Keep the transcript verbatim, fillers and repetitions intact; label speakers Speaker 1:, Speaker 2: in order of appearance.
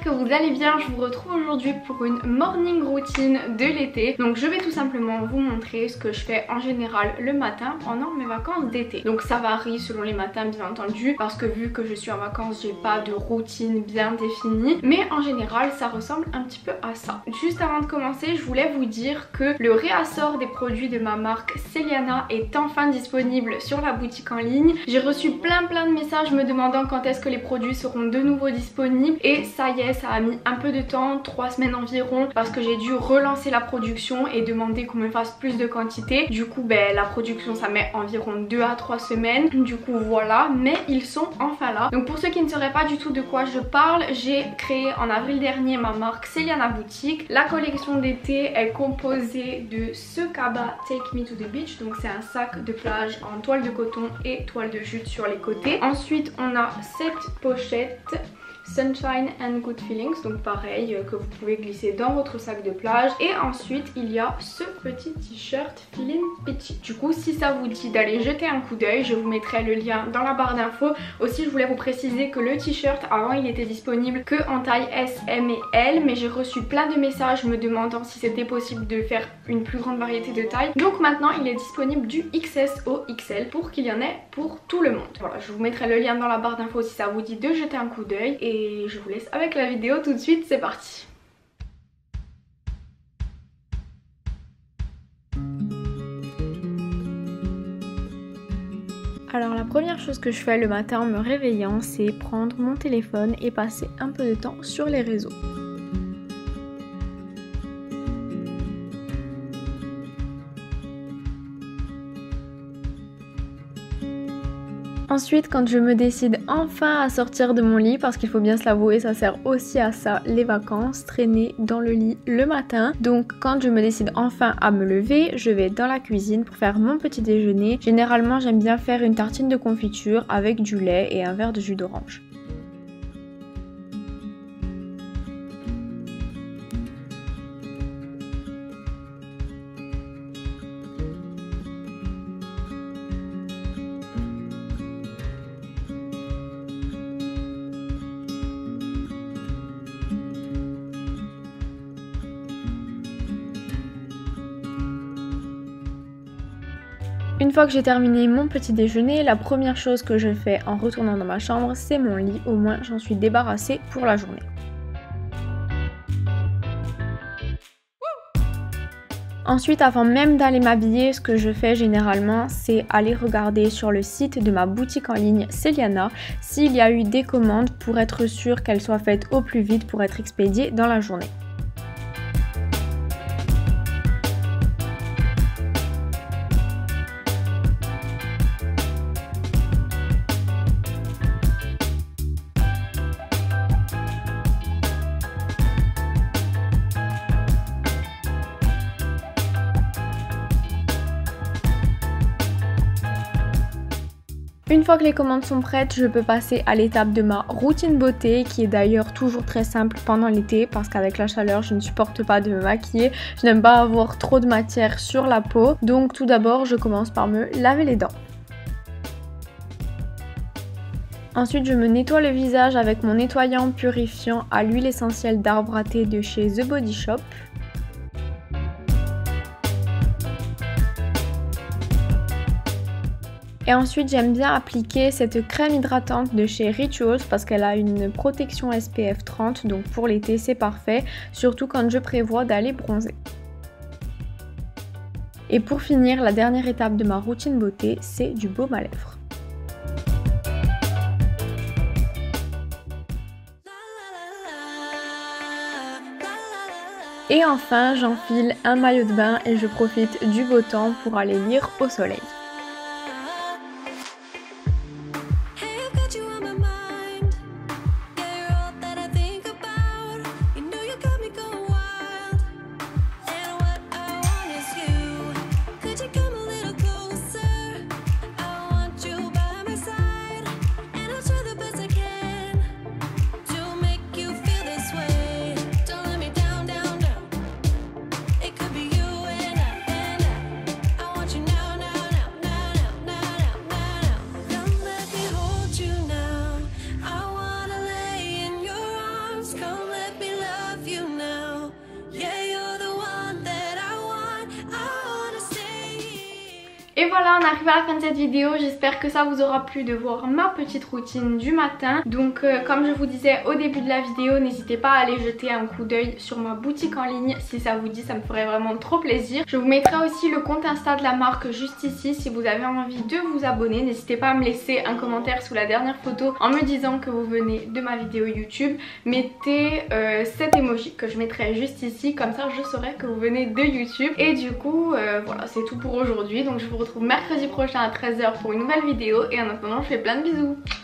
Speaker 1: que vous allez bien. Je vous retrouve aujourd'hui pour une morning routine de l'été. Donc je vais tout simplement vous montrer ce que je fais en général le matin pendant mes vacances d'été. Donc ça varie selon les matins bien entendu, parce que vu que je suis en vacances j'ai pas de routine bien définie, mais en général ça ressemble un petit peu à ça. Juste avant de commencer, je voulais vous dire que le réassort des produits de ma marque Celiana est enfin disponible sur la boutique en ligne. J'ai reçu plein plein de messages me demandant quand est-ce que les produits seront de nouveau disponibles, et ça y est, ça a mis un peu de temps, trois semaines environ, parce que j'ai dû relancer la production et demander qu'on me fasse plus de quantité. Du coup ben la production ça met environ deux à trois semaines, du coup voilà, mais ils sont enfin là. Donc pour ceux qui ne sauraient pas du tout de quoi je parle, j'ai créé en avril dernier ma marque Celiana Boutique. La collection d'été est composée de ce cabas Take Me to the Beach, donc c'est un sac de plage en toile de coton et toile de jute sur les côtés. Ensuite on a cette pochette Sunshine and Good Feelings, donc pareil, euh, que vous pouvez glisser dans votre sac de plage. Et ensuite il y a ce petit t-shirt Feeling Peachy. Du coup si ça vous dit d'aller jeter un coup d'œil, je vous mettrai le lien dans la barre d'infos. Aussi je voulais vous préciser que le t-shirt avant il était disponible que en taille S, M et L, mais j'ai reçu plein de messages me demandant si c'était possible de faire une plus grande variété de tailles. Donc maintenant il est disponible du X S au X L pour qu'il y en ait pour tout le monde. Voilà, je vous mettrai le lien dans la barre d'infos si ça vous dit de jeter un coup d'œil. Et Et je vous laisse avec la vidéo tout de suite, c'est parti. Alors la première chose que je fais le matin en me réveillant, c'est prendre mon téléphone et passer un peu de temps sur les réseaux. Ensuite, quand je me décide enfin à sortir de mon lit, parce qu'il faut bien se l'avouer, ça sert aussi à ça les vacances, traîner dans le lit le matin. Donc quand je me décide enfin à me lever, je vais dans la cuisine pour faire mon petit déjeuner. Généralement j'aime bien faire une tartine de confiture avec du lait et un verre de jus d'orange. Une fois que j'ai terminé mon petit déjeuner, la première chose que je fais en retournant dans ma chambre, c'est mon lit. Au moins j'en suis débarrassée pour la journée. Ensuite, avant même d'aller m'habiller, ce que je fais généralement, c'est aller regarder sur le site de ma boutique en ligne Celiana s'il y a eu des commandes pour être sûr qu'elles soient faites au plus vite pour être expédiées dans la journée. Une fois que les commandes sont prêtes, je peux passer à l'étape de ma routine beauté, qui est d'ailleurs toujours très simple pendant l'été parce qu'avec la chaleur je ne supporte pas de me maquiller, je n'aime pas avoir trop de matière sur la peau. Donc tout d'abord je commence par me laver les dents. Ensuite je me nettoie le visage avec mon nettoyant purifiant à l'huile essentielle d'arbre à thé de chez The Body Shop. Et ensuite j'aime bien appliquer cette crème hydratante de chez Rituals parce qu'elle a une protection S P F trente, donc pour l'été c'est parfait, surtout quand je prévois d'aller bronzer. Et pour finir, la dernière étape de ma routine beauté, c'est du baume à lèvres. Et enfin j'enfile un maillot de bain et je profite du beau temps pour aller lire au soleil. Et voilà, on arrive à la fin de cette vidéo. J'espère que ça vous aura plu de voir ma petite routine du matin. Donc euh, comme je vous disais au début de la vidéo, n'hésitez pas à aller jeter un coup d'œil sur ma boutique en ligne si ça vous dit, ça me ferait vraiment trop plaisir. Je vous mettrai aussi le compte Insta de la marque juste ici si vous avez envie de vous abonner. N'hésitez pas à me laisser un commentaire sous la dernière photo en me disant que vous venez de ma vidéo YouTube. Mettez euh, cet emoji que je mettrai juste ici, comme ça je saurai que vous venez de YouTube. Et du coup euh, voilà, c'est tout pour aujourd'hui. Donc je vous retrouve mercredi prochain à treize heures pour une nouvelle vidéo et en attendant je fais plein de bisous.